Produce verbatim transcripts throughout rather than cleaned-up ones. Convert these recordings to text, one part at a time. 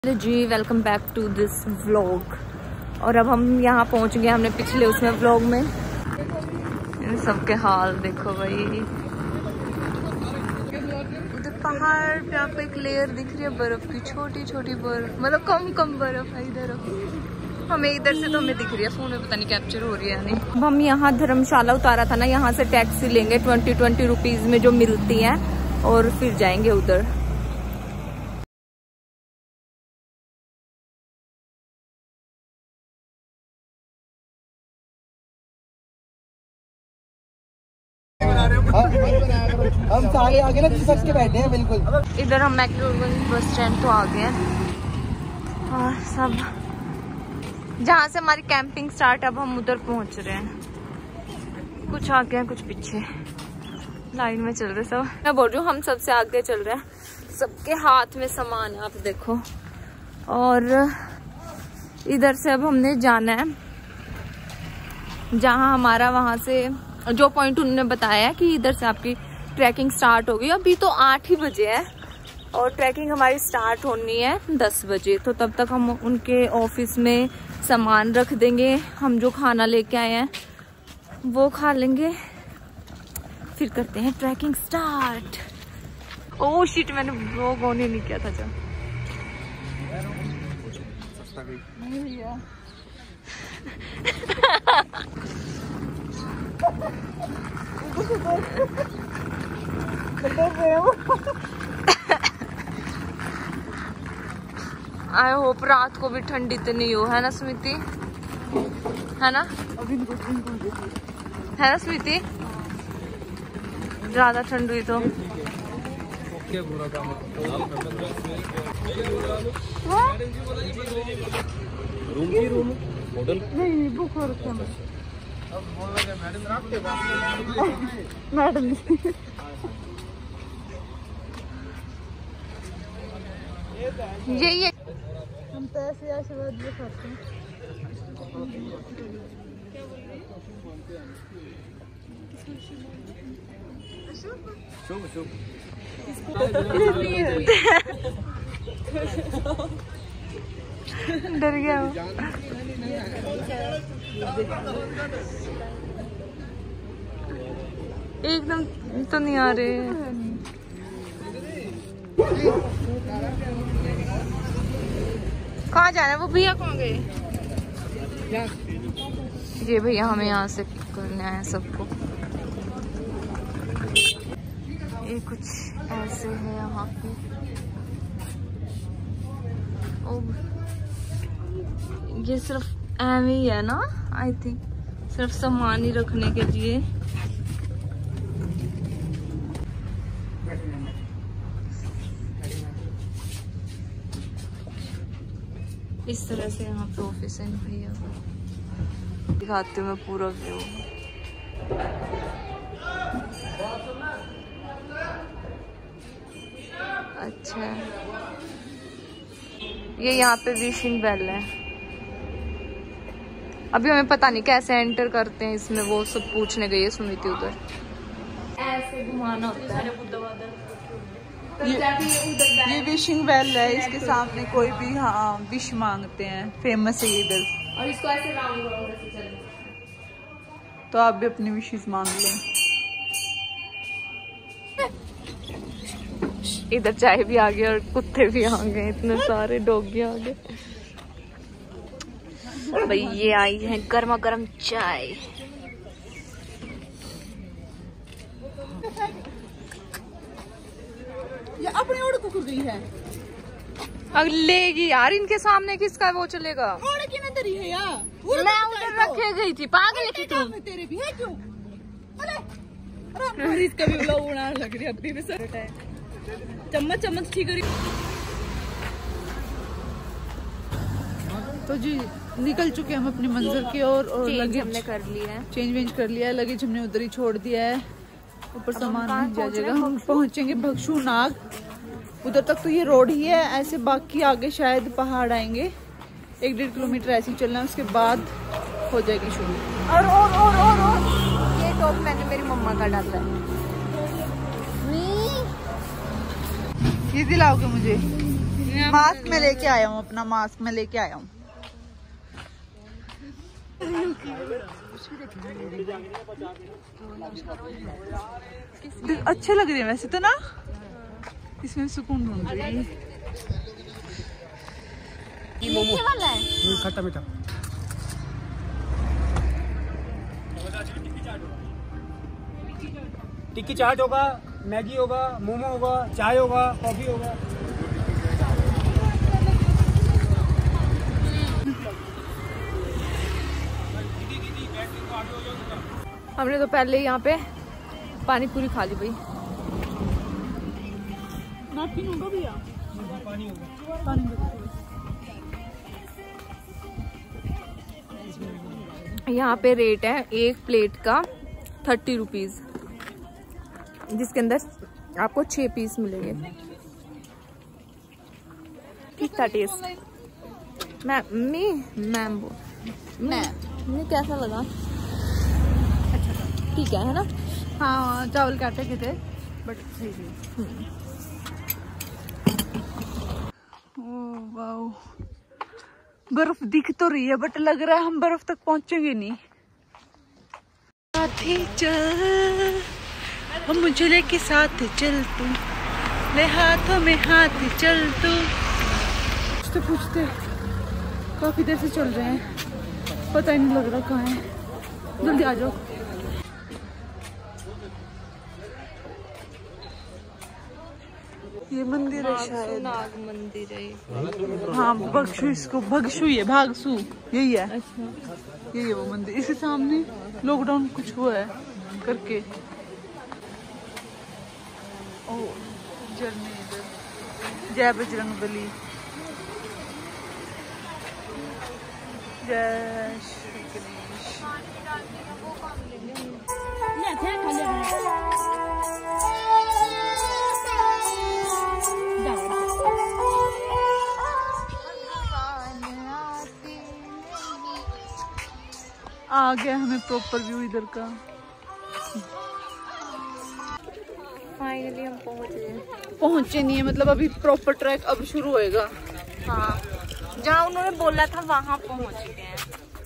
Ji welcome back to this vlog. और अब हम यहाँ पहुँच गए, हमने पिछले उसमें व्लॉग में। इन सबके हाल देखो भाई, उधर पहाड़ पे आपको एक लेयर दिख रही है बर्फ की, छोटी छोटी बर्फ, मतलब कम कम बर्फ है इधर। हमें इधर से तो हमें दिख रही है, फोन में पता नहीं कैप्चर हो रही है नहीं। अब हम यहाँ धर्मशाला उतारा था ना, यहाँ से टैक्सी लेंगे ट्वेंटी ट्वेंटी रुपीज में जो मिलती है, और फिर जाएंगे उधर। हम सारे आगे ना सच के बैठे हैं बिल्कुल। इधर हम मैक्लोडगंज बस स्टैंड तो आ गए हैं, और सब जहाँ से हमारी कैंपिंग स्टार्ट, अब हम उधर पहुँच रहे हैं। कुछ आगे हैं कुछ पीछे, लाइन में चल रहे सब। मैं बोल रही हूँ हम सबसे आगे चल रहे हैं, सबके हाथ में सामान है आप देखो। और इधर से अब हमने जाना है जहाँ हमारा, वहाँ से जो पॉइंट उन्होंने बताया कि इधर से आपकी ट्रैकिंग स्टार्ट होगी। अभी तो आठ ही बजे है और ट्रैकिंग हमारी स्टार्ट होनी है दस बजे, तो तब तक हम उनके ऑफिस में सामान रख देंगे। हम जो खाना लेके आए हैं वो खा लेंगे, फिर करते हैं ट्रैकिंग स्टार्ट। ओह शिट, मैंने व्लॉग ऑन ही नहीं किया था। जो नहीं लिया आई होप रात को भी ठंडी तो नहीं हो, है ना स्मृति? है ना? है ना स्मृति? ज्यादा ठंड हुई तो रूम की रूम होटल नहीं बुक हो रखा है मैडम। यही है, हम तो ऐसे आशीर्वाद भी खाते हैं। शुभ शुभ डर गया वो। एकदम तो नहीं आ रहे। कहाँ जाना है वो भैया? कहाँ गए ये भैया? हमें यहाँ से पिक करने आए सबको। ये कुछ ऐसे है यहाँ पे। ओ, ये सिर्फ एवे ही है ना, आई थिंक सिर्फ सामान ही रखने के लिए। इस तरह से यहाँ पे ऑफिस है भैया। दिखाती हूँ मैं पूरा व्यू। अच्छा, ये यहाँ पे विशिंग बेल है। अभी हमें पता नहीं कैसे एंटर करते हैं इसमें, वो सब पूछने गई है सुमिति उधर। ऐसे घुमाना होता है। ये, ये विशिंग बेल है, इसके सामने कोई भी हाँ विश मांगते हैं, फेमस है ये इधर। और इसको ऐसे राउंड राउंड ऐसे चलना। तो आप भी अपनी विशेस मांग लें। इधर चाय भी आ गई और कुत्ते भी आ गए, इतने सारे डॉगी आ गए भाई। ये आई है गर्मा गर्म चाय। ये अपने ओढ़ को गई है। अब लेगी यार, इनके सामने किसका वो चलेगा? ओढ़ की नजर ही है यार। मैं उधर रखे गई थी, पागल है तुम? तेरे भी है क्यों? अरे इसका भी व्लॉग बनाने लग रही है अभी भी सर। चम्मच चम्मच ठीक करी। तो जी निकल चुके हम अपनी मंजिल की ओर, और लगेज हमने कर लिया है, चेंज वेंज कर लिया है। लगेज हमने उधर ही छोड़ दिया है, ऊपर सामान नहीं जाएगा। हम पहुंचेंगे भगशू नाग, उधर तक तो ये रोड ही है ऐसे, बाकी आगे शायद पहाड़ आएंगे। एक डेढ़ किलोमीटर ऐसे ही चलना है, उसके बाद हो जाएगी शुरू। और और और और, और ये टॉप मैंने मेरी मम्मा का डाला है। ये दिलाओगे मुझे? मास्क में लेके आया हूँ, अपना मास्क में लेके आया हूँ। अच्छे लग रहे हैं वैसे तो ना, इसमें सुकून ढूंढ रही है। मीठे वाला है, खट्टा मीठा। टिक्की चाट होगा, मैगी होगा, मोमो होगा, चाय होगा, कॉफी होगा। हमने तो पहले यहाँ पे पानी पूरी खा ली भाई। होगा भैया, पानी होगा, पानी यहाँ पे रेट है एक प्लेट का थर्टी रुपीज, जिसके अंदर आपको छह पीस मिलेंगे। कितना टेस्ट मैम मी मैम वो मैं कैसा लगा? अच्छा ठीक है है ना? हाँ चावल के आटे के थे बट सही थे। ओह वाओ, बर्फ दिख तो रही है बट लग रहा है हम बर्फ तक पहुंचेंगे नहीं। साथ ही चल हम, मुझे लेके साथ चल तू, ले हाथों में हाथ चल तू। पूछते पूछते काफी देर से चल रहे हैं, पता ही नहीं लग रहा कहाँ है। जल्दी आ जाओ। ये मंदिर है शायद, नाग मंदिर है। हाँ बगशु, इसको भगशु है, भागसु यही है। अच्छा यही है वो मंदिर। इसके सामने लॉकडाउन कुछ हुआ है करके। ओ झरने इधर, जय बजरंग बली, जय श्री गणेश। आ गया हमें प्रॉपर व्यू इधर का। फाइनली हम पहुंच गए। पहुंचे नहीं है मतलब, अभी प्रॉपर ट्रैक अब शुरू होएगा। हाँ जहाँ उन्होंने बोला था वहाँ पहुंच गए हैं।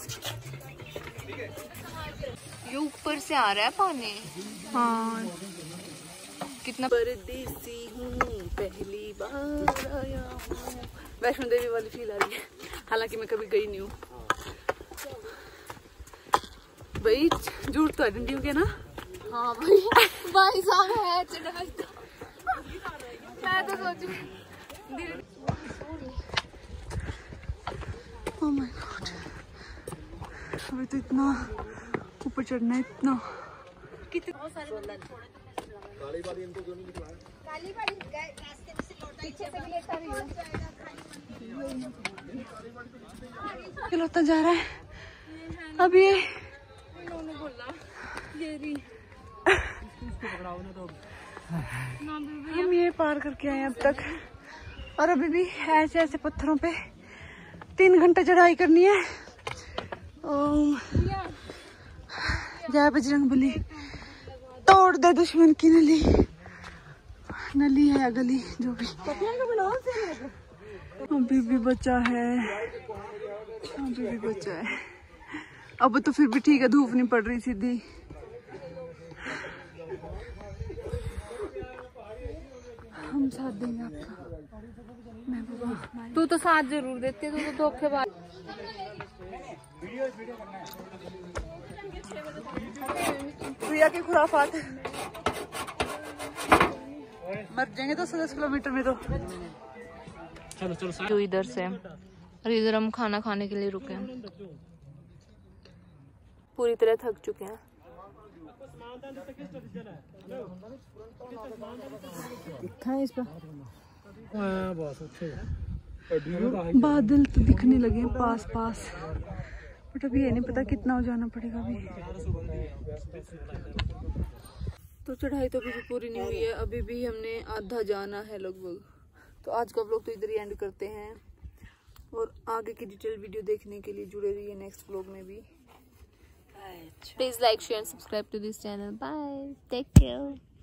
ये ऊपर से आ रहा है पानी। हाँ कितना परदेसी हूँ, पहली बार आया हूँ। वैष्णो देवी वाली फील आ रही है, हालांकि मैं कभी गई नहीं हूँ। भाई झूठ तो आइडेंटिटी के ना। हाँ भाई भाई साहब है चढ़ाई तो। मैं तो सोचू ओह माय गॉड, अभी तो इतना ऊपर चढ़ना है, इतना कितना सारे काली वाली इनको क्यों नहीं निकला? काली वाली रास्ते में से लौटा, पीछे से भी लेता रही है। लौटा जा रहा है अब ये। इन्होंने बोला ये रही हम ये पार करके आए अब तक, और अभी भी ऐसे ऐसे पत्थरों पे तीन घंटे चढ़ाई करनी है। ओम जय बजरंग बली, तोड़ दे दुश्मन की नली, नली है गली जो भी। अभी भी बचा है, अभी भी बचा है। अब तो फिर भी ठीक है, धूप नहीं पड़ रही सीधी। हम साथ देंगे आपका महबूबा। तू तो साथ जरूर देती है, तू तो धोखेबाज। प्रिया की खुराफात, मर जाएंगे दस दस किलोमीटर में तो। चलो चलो जो इधर से, और इधर हम खाना खाने के लिए रुके हैं। पूरी तरह थक चुके हैं। इस पर बादल तो दिखने लगे हैं पास पास, बट अभी ये नहीं पता कितना हो जाना पड़ेगा अभी। तो चढ़ाई तो अभी भी पूरी नहीं हुई है, अभी भी हमने आधा जाना है लगभग। तो आज का व्लॉग तो इधर ही एंड करते हैं, और आगे की डिटेल वीडियो देखने के लिए जुड़े रहिए नेक्स्ट व्लॉग में भी। Please like, share and subscribe to this channel. Bye. Take care.